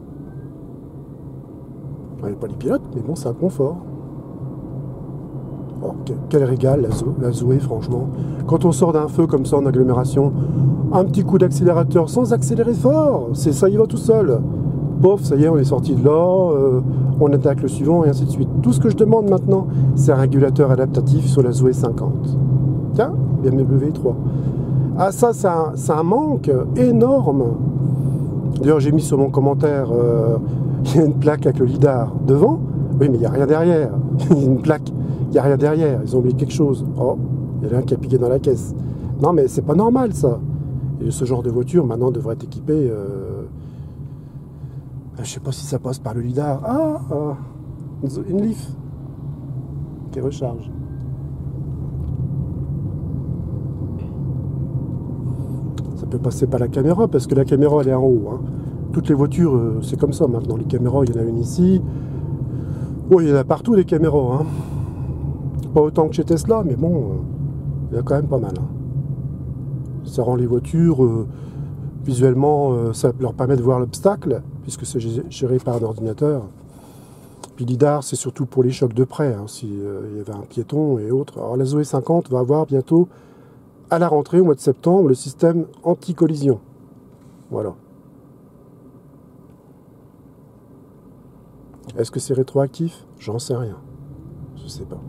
Ouais, pas les pilotes, mais bon, c'est un confort. Oh, quel régal la, Zo la Zoé, franchement. Quand on sort d'un feu comme ça en agglomération, un petit coup d'accélérateur sans accélérer fort, c'est ça y va tout seul. Pof, ça y est, on est sorti de là, euh, on attaque le suivant et ainsi de suite. Tout ce que je demande maintenant, c'est un régulateur adaptatif sur la Zoé cinquante. Tiens, B M W trois. Ah ça, c'est un, un manque énorme. D'ailleurs, j'ai mis sur mon commentaire, euh, il y a une plaque avec le lidar devant. Oui, mais il n'y a rien derrière. Il y a une plaque, il n'y a rien derrière. Ils ont oublié quelque chose. Oh, il y a rien qui a piqué dans la caisse. Non, mais c'est pas normal, ça. Et ce genre de voiture, maintenant, devrait être équipé... Euh... Je sais pas si ça passe par le lidar. Ah, ah une Leaf qui recharge. Ça peut passer par la caméra, parce que la caméra, elle est en haut. Hein. Toutes les voitures, euh, c'est comme ça, maintenant. Les caméras, il y en a une ici. Oh, il y en a partout des caméras, hein. Pas autant que chez Tesla, mais bon, euh, il y en a quand même pas mal. Hein. Ça rend les voitures, euh, visuellement, euh, ça leur permet de voir l'obstacle, puisque c'est géré par un ordinateur. Puis lidar, c'est surtout pour les chocs de près, hein, s'il euh, y avait un piéton et autres. Alors la Zoé cinquante va avoir bientôt, à la rentrée, au mois de septembre, le système anti-collision. Voilà. Est-ce que c'est rétroactif? J'en sais rien. Je sais pas.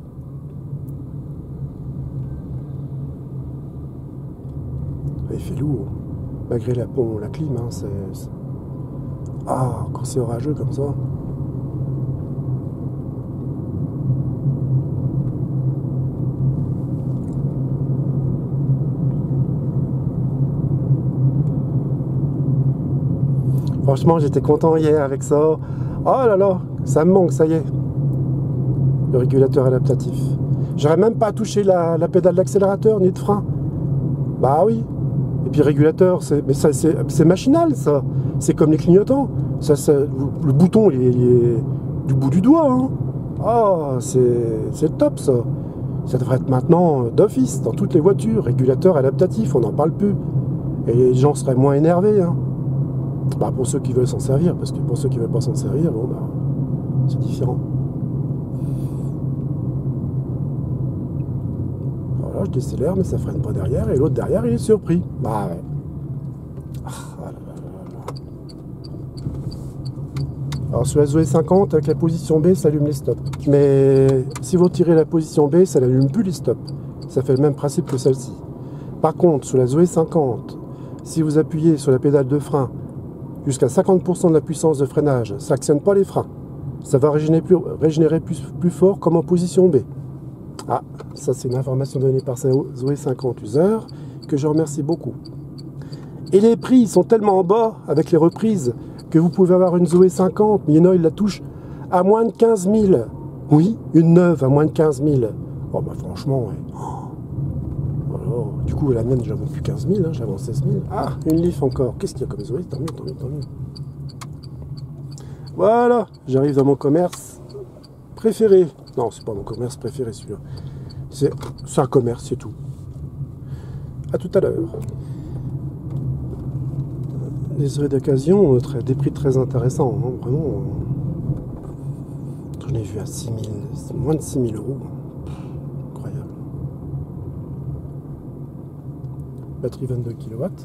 Il fait lourd. Malgré la, bon, la clim, hein, c'est... Ah, quand c'est orageux comme ça. Franchement, j'étais content hier avec ça. Oh là là, ça me manque, ça y est. Le régulateur adaptatif. J'aurais même pas touché la, la pédale d'accélérateur ni de frein. Bah oui. Et puis régulateur, mais ça c'est machinal, ça. C'est comme les clignotants. Ça, ça, le bouton, il est, il est du bout du doigt. Hein. Ah, c'est le top, ça. Ça devrait être maintenant d'office dans toutes les voitures. Régulateur adaptatif, on n'en parle plus. Et les gens seraient moins énervés. Hein. Bah, pour ceux qui veulent s'en servir, parce que pour ceux qui ne veulent pas s'en servir, bon, bah, c'est différent. Voilà, je décélère, mais ça freine pas derrière, et l'autre derrière, il est surpris. Bah ouais. Ah, là, là, là, là. Alors sur la Zoé cinquante, avec la position B, ça allume les stops. Mais si vous tirez la position B, ça n'allume plus les stops. Ça fait le même principe que celle-ci. Par contre, sur la Zoé cinquante, si vous appuyez sur la pédale de frein jusqu'à cinquante pour cent de la puissance de freinage, ça n'actionne pas les freins. Ça va régénérer plus, régénérer plus, plus fort comme en position B. Ah, ça c'est une information donnée par Zoé cinquante User que je remercie beaucoup. Et les prix sont tellement en bas avec les reprises que vous pouvez avoir une Zoé cinquante, mais il y en a, il la touche à moins de quinze mille. Oui, une neuve à moins de quinze mille. Oh bah franchement, ouais. Oh, du coup, la mienne, je la vends plus quinze mille, hein, je la vends seize mille. Ah, une Leaf encore. Qu'est-ce qu'il y a comme Zoé? Tant mieux, tant mieux, tant mieux. Voilà, j'arrive dans mon commerce préféré. Non, c'est pas mon commerce préféré, celui-là. C'est un commerce, c'est tout. À tout à l'heure. Des Zoé d'occasion, des prix très intéressants, hein, vraiment. J'en ai vu à six mille, moins de six mille euros. Incroyable. Batterie vingt-deux kilowatts.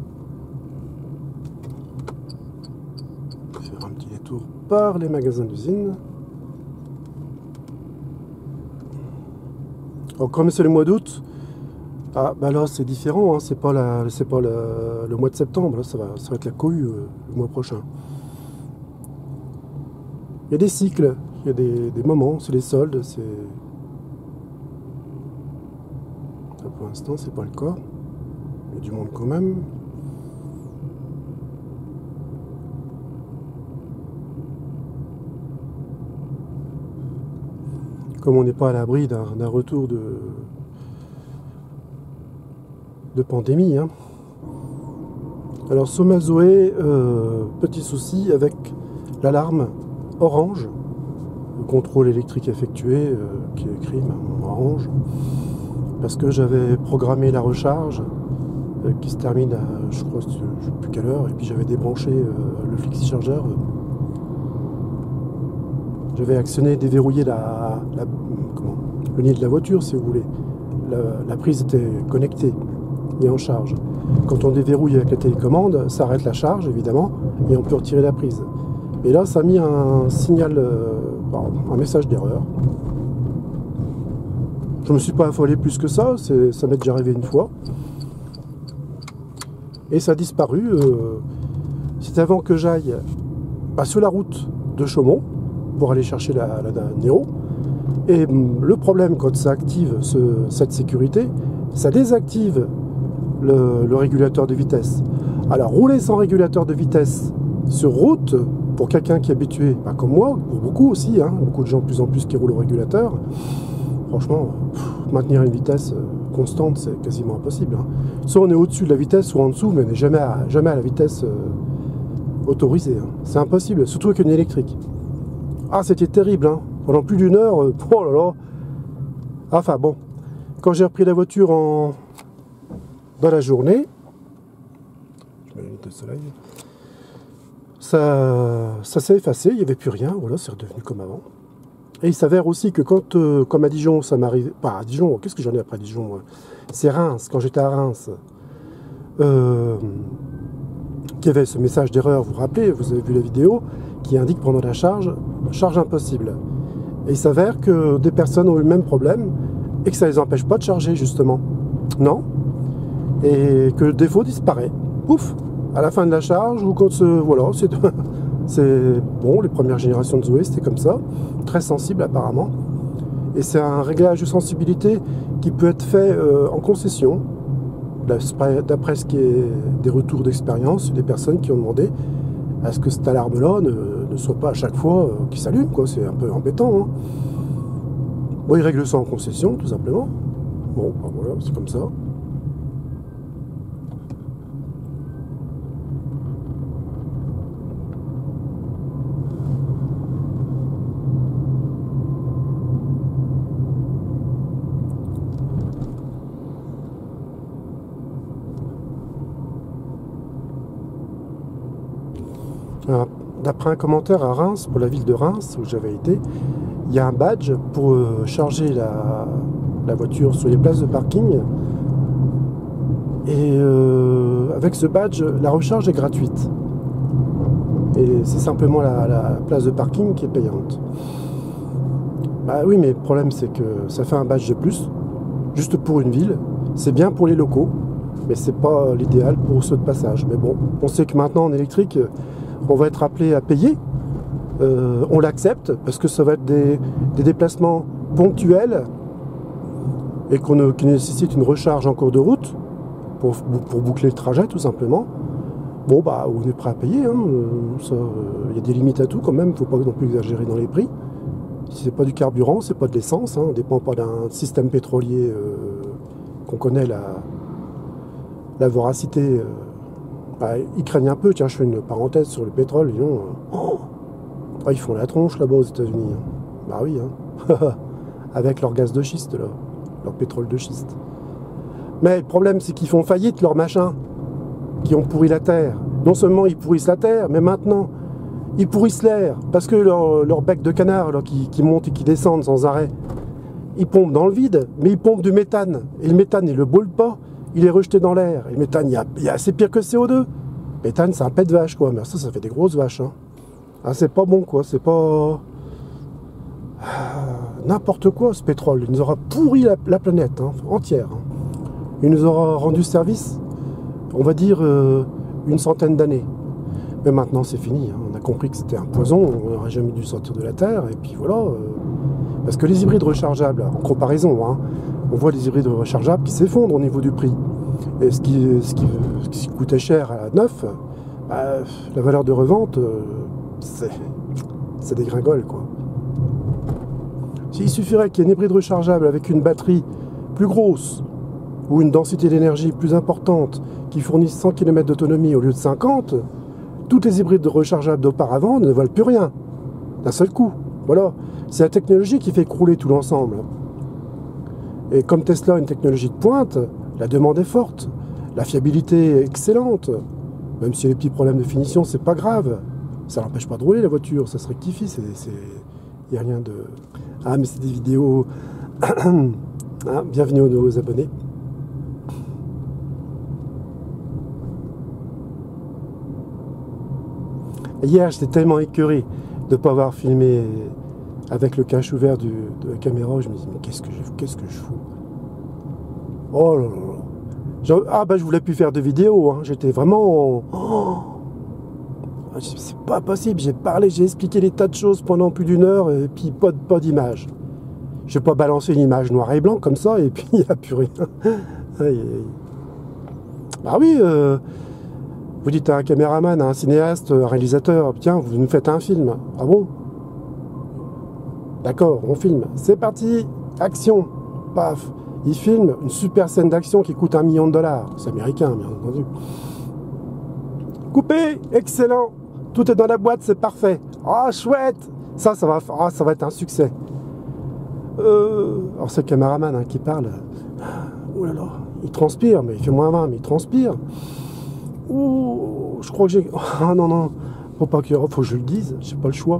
On va faire un petit détour par les magasins d'usine. Alors, comme c'est le mois d'août, ah bah là c'est différent, hein, c'est pas, la, pas la, le mois de septembre, là, ça, va, ça va être la cohue euh, le mois prochain. Il y a des cycles, il y a des, des moments, c'est les soldes, c'est... Pour l'instant c'est pas le cas, il y a du monde quand même. Comme on n'est pas à l'abri d'un retour de... de pandémie. Hein. Alors sur ma Zoé, euh, petit souci avec l'alarme orange, le contrôle électrique effectué, euh, qui est écrit en orange, parce que j'avais programmé la recharge euh, qui se termine à, je crois, je ne sais plus quelle heure, et puis j'avais débranché euh, le flexi chargeur. J'avais actionné, déverrouillé la, la, comment, le nez de la voiture, si vous voulez. La, la prise était connectée et en charge. Quand on déverrouille avec la télécommande, ça arrête la charge, évidemment, et on peut retirer la prise. Et là, ça a mis un signal, euh, un message d'erreur. Je ne me suis pas affolé plus que ça, ça m'est déjà arrivé une fois. Et ça a disparu. Euh, C'était avant que j'aille bah, sur la route de Chaumont pour aller chercher la, la, la Néo. Et le problème quand ça active ce, cette sécurité, ça désactive le, le régulateur de vitesse. Alors rouler sans régulateur de vitesse sur route, pour quelqu'un qui est habitué, bah, comme moi, pour beaucoup aussi, hein, beaucoup de gens de plus en plus qui roulent au régulateur, franchement, pff, maintenir une vitesse constante, c'est quasiment impossible. Hein. Soit on est au-dessus de la vitesse, soit en dessous, mais on n'est jamais à, jamais à la vitesse euh, autorisée. Hein. C'est impossible, surtout avec une électrique. Ah, c'était terrible, hein. Pendant plus d'une heure, euh, oh là là. Enfin bon, quand j'ai repris la voiture en... dans la journée, je mets les lunettes de soleil, ça, ça s'est effacé, il n'y avait plus rien, voilà, c'est redevenu comme avant. Et il s'avère aussi que quand, euh, comme à Dijon, ça m'arrive, pas à Dijon, qu'est-ce que j'en ai après Dijon, moi, c'est Reims, quand j'étais à Reims, euh, qu'il y avait ce message d'erreur, vous vous rappelez, vous avez vu la vidéo, qui indique pendant la charge, charge impossible. Et il s'avère que des personnes ont eu le même problème et que ça ne les empêche pas de charger, justement. Non. Et que le défaut disparaît. Pouf, à la fin de la charge, ou quand... Euh, voilà, c'est... C'est bon, les premières générations de Zoé, c'était comme ça, très sensible apparemment. Et c'est un réglage de sensibilité qui peut être fait euh, en concession, d'après ce qui est des retours d'expérience, des personnes qui ont demandé à ce que cette alarme-là ne, ne soit pas à chaque fois euh, qui s'allume, quoi. C'est un peu embêtant. Hein. Bon, ils règlent ça en concession, tout simplement. Bon, ben voilà, c'est comme ça. D'après un commentaire à Reims, pour la ville de Reims, où j'avais été, il y a un badge pour charger la, la voiture sur les places de parking. Et euh, avec ce badge, la recharge est gratuite. Et c'est simplement la, la place de parking qui est payante. Bah oui, mais le problème, c'est que ça fait un badge de plus, juste pour une ville. C'est bien pour les locaux, mais c'est pas l'idéal pour ceux de passage. Mais bon, on sait que maintenant, en électrique, on va être appelé à payer, euh, on l'accepte parce que ça va être des, des déplacements ponctuels et qu'on qui nécessitent une recharge en cours de route pour, pour boucler le trajet tout simplement. Bon bah on est prêt à payer, hein, ça, euh, y a des limites à tout quand même, il ne faut pas non plus exagérer dans les prix. Si c'est pas du carburant, c'est pas de l'essence, hein, on ne dépend pas d'un système pétrolier euh, qu'on connaît la, la voracité. Euh, Bah, ils craignent un peu, tiens, je fais une parenthèse sur le pétrole, ils, ont, oh, oh, ils font la tronche là-bas aux États-Unis. Hein. Bah oui, hein. Avec leur gaz de schiste, là, leur pétrole de schiste. Mais le problème, c'est qu'ils font faillite, leurs machins, qui ont pourri la terre. Non seulement ils pourrissent la terre, mais maintenant, ils pourrissent l'air, parce que leur, leur bec de canard, là, qui, qui monte et qui descendent sans arrêt, ils pompent dans le vide, mais ils pompent du méthane. Et le méthane, ils le brûlent pas. Il est rejeté dans l'air. Et le méthane, il y a, il y a c'est pire que le C O deux. Le méthane, c'est un pet de vache, quoi. Mais ça, ça fait des grosses vaches. Hein. Ah, c'est pas bon, quoi. C'est pas... Ah, n'importe quoi, ce pétrole. Il nous aura pourri la, la planète, hein, entière. Hein. Il nous aura rendu service, on va dire, euh, une centaine d'années. Mais maintenant, c'est fini. Hein. On a compris que c'était un poison. On n'aurait jamais dû sortir de la Terre. Et puis voilà. Euh... Parce que les hybrides rechargeables, en comparaison, hein, on voit les hybrides rechargeables qui s'effondrent au niveau du prix. Et ce qui, ce qui, ce qui coûtait cher à neuf, bah, la valeur de revente, c'est dégringole, quoi. S'il suffirait qu'il y ait un hybride rechargeable avec une batterie plus grosse ou une densité d'énergie plus importante qui fournisse cent kilomètres d'autonomie au lieu de cinquante, tous les hybrides rechargeables d'auparavant ne valent plus rien, d'un seul coup. Voilà, c'est la technologie qui fait crouler tout l'ensemble. Et comme Tesla a une technologie de pointe, la demande est forte, la fiabilité est excellente. Même si y a des petits problèmes de finition, c'est pas grave. Ça n'empêche pas de rouler la voiture, ça se rectifie, il n'y a rien de... Ah mais c'est des vidéos Hein, bienvenue aux nouveaux abonnés. Hier, j'étais tellement écœuré de ne pas avoir filmé avec le cache ouvert du, de la caméra. Je me dis, mais qu'est-ce que je, qu'est-ce que je fous? Oh là là. Je, ah bah je voulais plus faire de vidéo. Hein. J'étais vraiment... Oh, c'est pas possible. J'ai parlé, j'ai expliqué des tas de choses pendant plus d'une heure et puis pas, pas d'image. Je vais pas balancer une image noir et blanc comme ça et puis il n'y a plus rien. Aïe, aïe. Bah oui, euh, vous dites à un caméraman, à un cinéaste, un réalisateur, tiens, vous nous faites un film. Ah bon? D'accord, on filme. C'est parti, action. Paf. Il filme une super scène d'action qui coûte un million de dollars. C'est américain, bien entendu. Coupé, excellent. Tout est dans la boîte, c'est parfait. Ah, chouette. Ça, ça va, ah, ça va être un succès. Euh, alors c'est le caméraman hein, qui parle. Oh là là, il transpire, mais il fait moins vingt, mais il transpire. Ouh, je crois que j'ai... Ah non, non, faut pas que... faut que je le dise, j'ai pas le choix.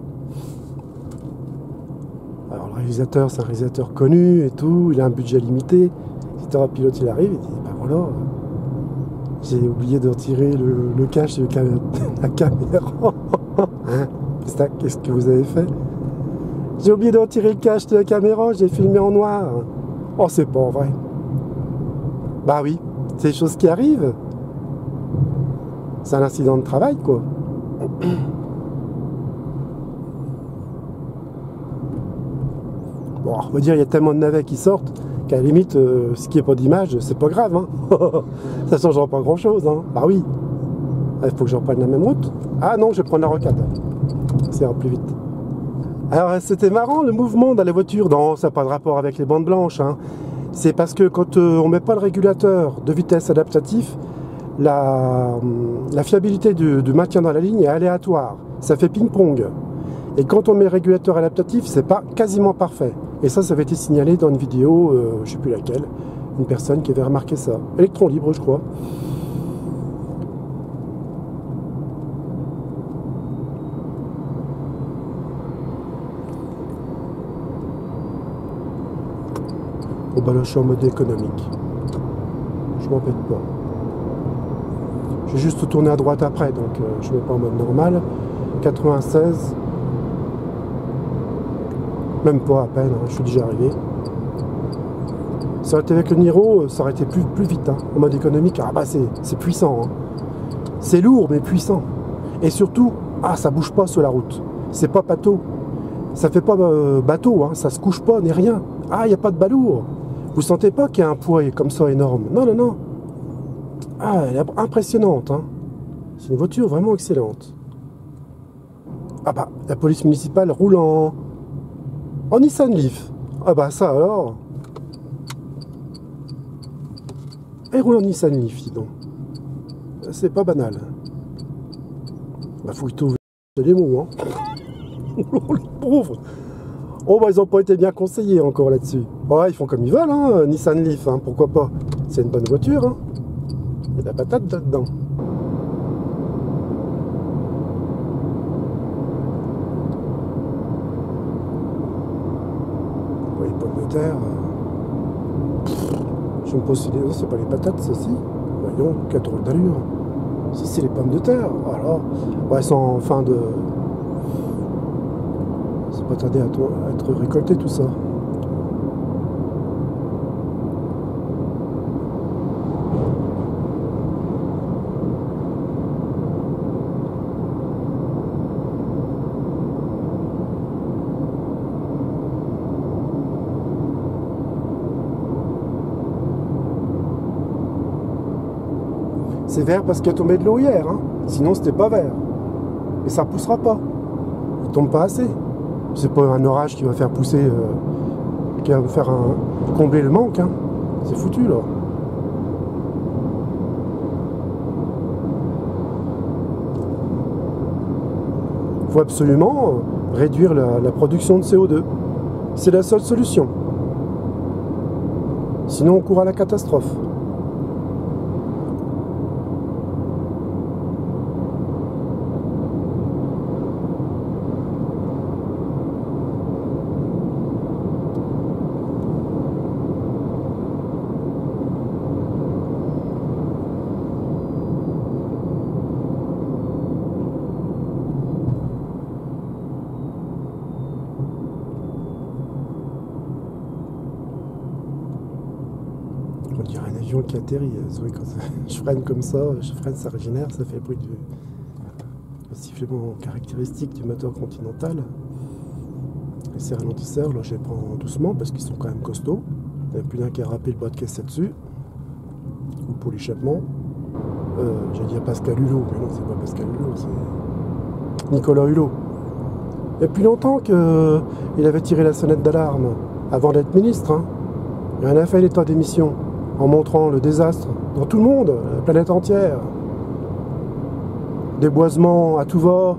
Alors le réalisateur, c'est un réalisateur connu et tout, il a un budget limité. Si un pilote, il arrive, il dit, ben voilà, j'ai oublié de retirer le, le cache de la caméra. Hein, qu'est-ce que vous avez fait? J'ai oublié de retirer le cache de la caméra, j'ai filmé en noir. Oh, c'est pas vrai. Bah oui, c'est des choses qui arrivent. C'est un incident de travail, quoi. Bon, on va dire, il y a tellement de navets qui sortent qu'à la limite, euh, ce qui n'est pas d'image, c'est pas grave. Hein. Ça ne changera pas grand-chose. Hein. Bah oui. Il faut que je reprenne la même route. Ah non, je vais prendre la rocade. Ça ira plus vite. Alors, c'était marrant, le mouvement dans la voiture. Non, ça n'a pas de rapport avec les bandes blanches. Hein. C'est parce que quand euh, on ne met pas le régulateur de vitesse adaptatif, la, la fiabilité du, du maintien dans la ligne est aléatoire. Ça fait ping-pong. Et quand on met le régulateur adaptatif, c'est pas quasiment parfait. Et ça, ça avait été signalé dans une vidéo, euh, je ne sais plus laquelle, une personne qui avait remarqué ça. Électron libre, je crois. Bon bah là, je suis en mode économique. Je m'embête pas. Je vais juste tourner à droite après, donc euh, je ne mets pas en mode normal. quatre-vingt-seize. Même pas à peine, hein, je suis déjà arrivé. Ça aurait été avec le Niro, ça aurait été plus, plus vite. Hein. En mode économique, ah bah c'est puissant. Hein. C'est lourd, mais puissant. Et surtout, ah ça bouge pas sur la route. C'est pas bateau. Ça fait pas euh, bateau, hein, ça se couche pas, ni rien. Ah, il n'y a pas de balourd. Vous sentez pas qu'il y a un poids comme ça énorme? Non, non, non. Ah, elle est impressionnante. Hein. C'est une voiture vraiment excellente. Ah bah, la police municipale roule en... en Nissan Leaf. Ah bah ça alors. Elle roule en Nissan Leaf, dis donc. C'est pas banal. Bah faut que tu ouvres les mots, hein. Oh, les pauvres. Oh bah ils ont pas été bien conseillés encore là-dessus. Ouais, ils font comme ils veulent, hein, Nissan Leaf, hein, pourquoi pas. C'est une bonne voiture, hein. Il y a de la patate là-dedans. Ouais, les pommes de terre. Je me pose si les... c'est pas les patates, ça si. Voyons, quelle drôle d'allure. Si c'est les pommes de terre, voilà. Ouais, elles sont en fin de... C'est pas tardé à, à être récolté tout ça. C'est vert parce qu'il a tombé de l'eau hier, hein. Sinon c'était pas vert. Et ça poussera pas. Il tombe pas assez. C'est pas un orage qui va faire pousser, euh, qui va faire un, combler le manque, hein. C'est foutu là. Il faut absolument réduire la, la production de C O deux. C'est la seule solution. Sinon on court à la catastrophe. qui atterrit. C'est vrai, quand je freine comme ça, je freine, ça régénère, ça fait le bruit du le sifflement caractéristique du moteur Continental. Et ces ralentisseurs, là, je les prends doucement parce qu'ils sont quand même costauds. Il n'y a plus d'un qui a râpé le bas de caisse là-dessus. Ou pour l'échappement. Euh, J'ai dit à Pascal Hulot, mais non, c'est pas Pascal Hulot, c'est Nicolas Hulot. Depuis longtemps qu'il avait tiré la sonnette d'alarme avant d'être ministre. Hein. Il en a fait l'état d'émission en montrant le désastre dans tout le monde, la planète entière. Déboisement à tout va.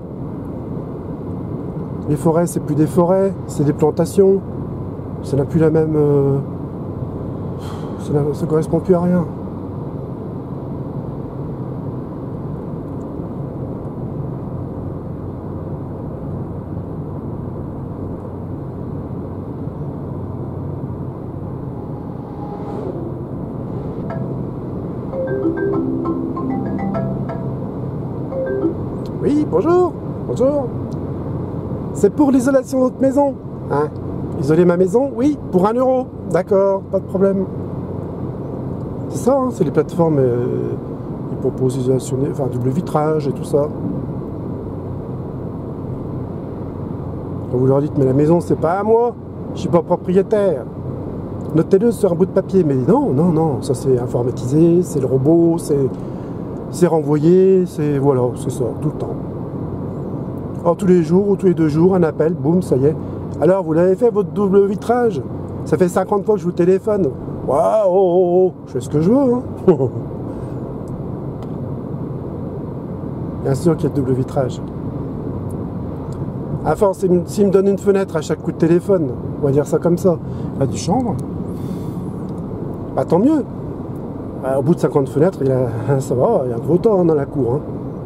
Les forêts, c'est plus des forêts, c'est des plantations. Ça n'a plus la même... Euh, ça ne correspond plus à rien. Oui, bonjour, bonjour. C'est pour l'isolation de votre maison, hein? Isoler ma maison, oui, pour un euro. D'accord, pas de problème. C'est ça, hein, c'est les plateformes euh, qui proposent l'isolation, enfin double vitrage et tout ça. Quand vous leur dites, mais la maison, c'est pas à moi, je suis pas propriétaire. Notez-le sur un bout de papier, mais non, non, non, ça c'est informatisé, c'est le robot, c'est... C'est renvoyé, c'est voilà, c'est ça, tout le temps. Alors tous les jours ou tous les deux jours, un appel, boum, ça y est. Alors vous l'avez fait votre double vitrage? Ça fait cinquante fois que je vous téléphone. Waouh, oh, oh, oh, je fais ce que je veux. Hein. Bien sûr qu'il y a le double vitrage. À force, s'il me donne une fenêtre à chaque coup de téléphone, on va dire ça comme ça, il y a du chambre. Bah tant mieux. Au bout de cinquante fenêtres, il a, ça va, il y a un gros temps dans la cour. Hein.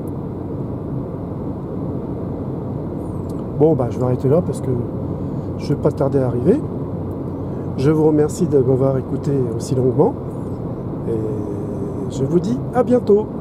Bon, bah, je vais arrêter là parce que je ne vais pas tarder à arriver. Je vous remercie de m'avoir écouté aussi longuement. Et je vous dis à bientôt.